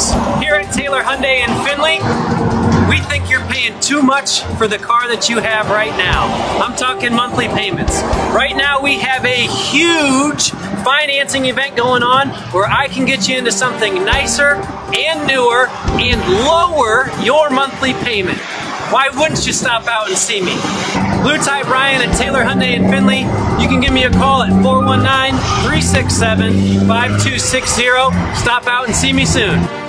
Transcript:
folks. Here at Taylor Hyundai in Findlay, we think you're paying too much for the car that you have right now. I'm talking monthly payments. Right now we have a huge financing event going on where I can get you into something nicer and newer and lower your monthly payment. Why wouldn't you stop out and see me? Lou Ty Brian at Taylor Hyundai in Findlay. You can give me a call at 419-367-5260. Stop out and see me soon.